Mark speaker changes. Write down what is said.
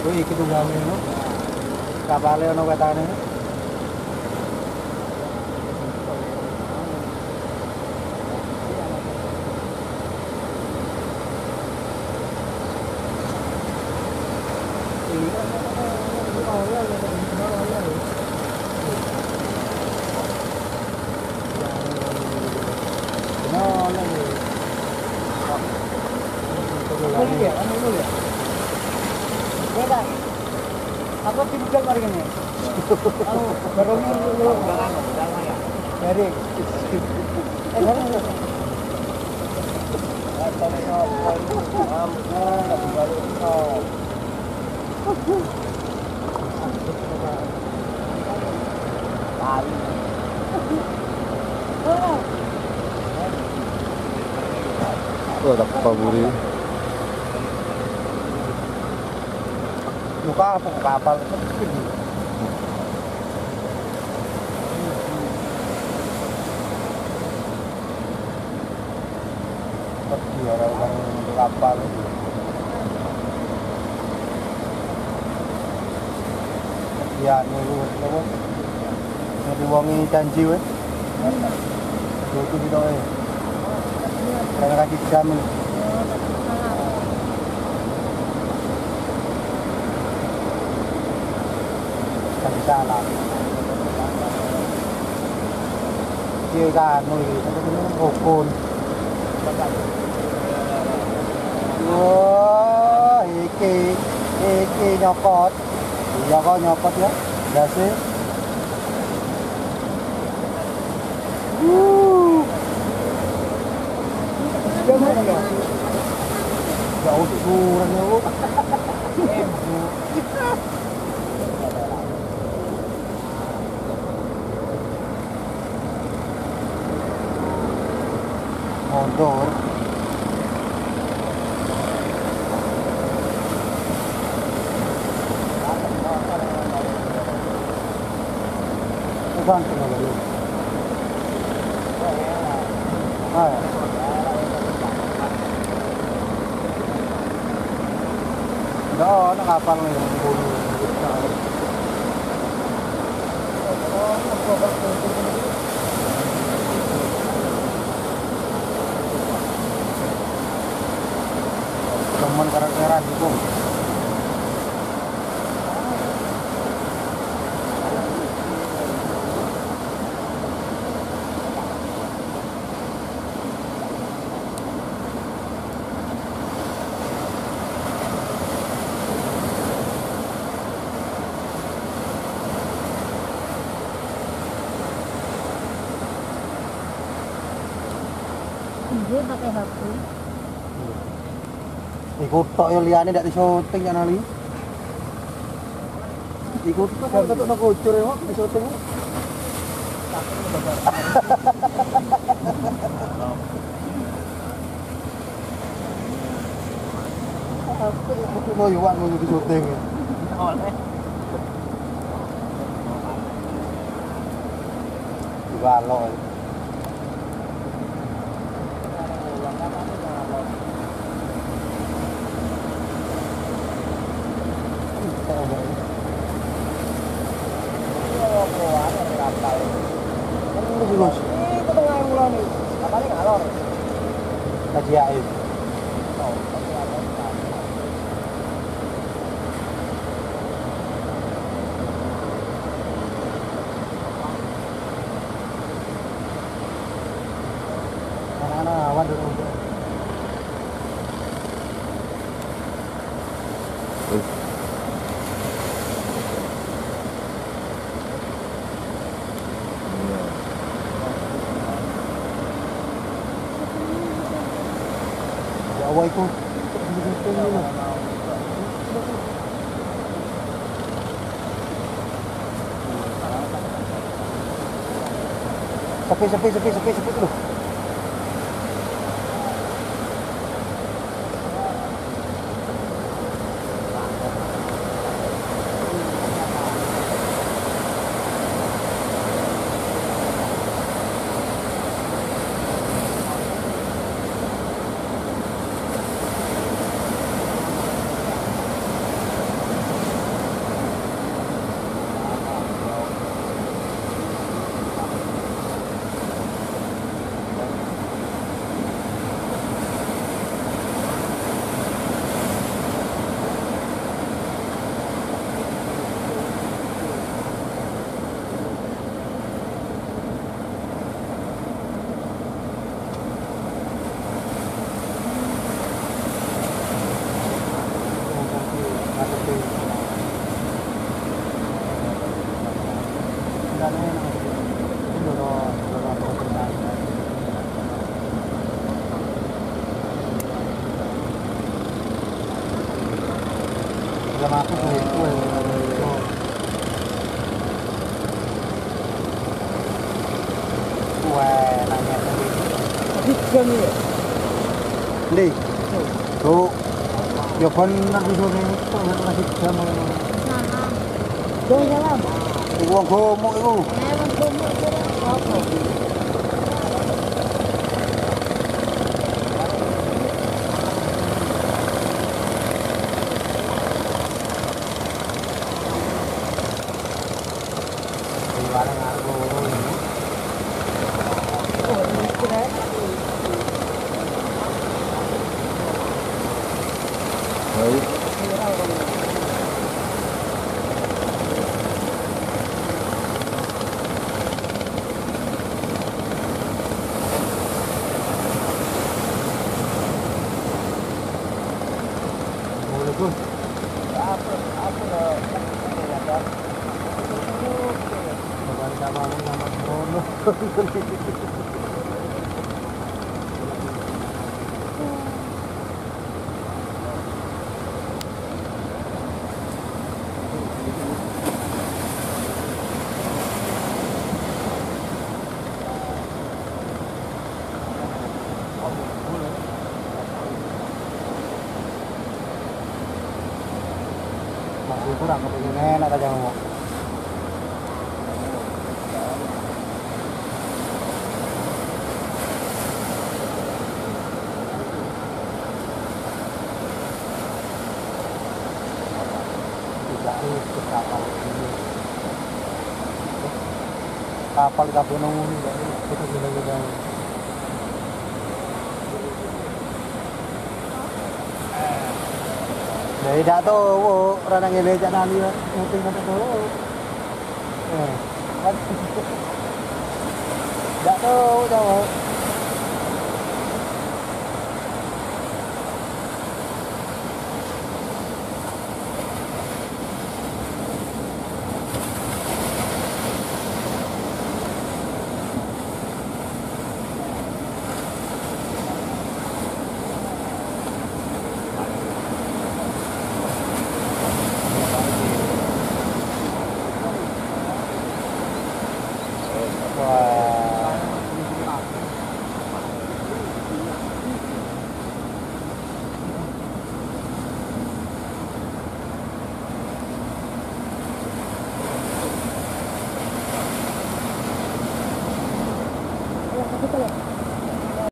Speaker 1: Kuwi iki tunggange ngono. Kapale ana wetane.
Speaker 2: Apa timbul mari kene? Baru dulu. Dari.
Speaker 3: Oh, tak paburi.
Speaker 1: Muka apa kapal kecil. Pergi orang kapal itu. Ya niku apa? Nek wongi janji wis. Itu didoe. Karena kasih jamin. Kasih salam. Dia kan iki rukun. Wah, iki nyokot. Iya kok nyokot ya. Dasi. Jauh kurang ya, Bu. Motor. Bukan dulu. Ah. Đó, nó kapal nih yang bulu. Teman karakteran itu.
Speaker 2: Dia pakai HP.
Speaker 1: Ikut tok ya liyane ndak disyuting ya nali. Ikut tok kok ketok nang kocor ya, disyuting. Aku mau yuwak mau disyuting. Oleh. Walok.
Speaker 2: Itu tengah mulai nih. Kapalnya ngalor.
Speaker 1: Kaji air. Anak-anak awan dulu. Awal itu sepi dulu.
Speaker 2: Tiga ni.
Speaker 1: Di. Tuh. Ya bener di sini itu masih jam mana.
Speaker 2: Jangan jalan.
Speaker 1: Wong gemuk itu.
Speaker 2: Memang gemuk tu. Apa?
Speaker 1: Barang aku ini.
Speaker 2: Oh, ini kira.
Speaker 3: Baik.
Speaker 1: Boleh pun.
Speaker 2: Apa dah?
Speaker 1: Bukan sama nama Mono. Masih kurang kepingin enak aja ngomong. Tidak itu kapal ini. Kapal di Kampung ini kita gila-gila. Jadi dah tu, orang yang lejak nani, mungkin kata tu. Dah tu, jauh.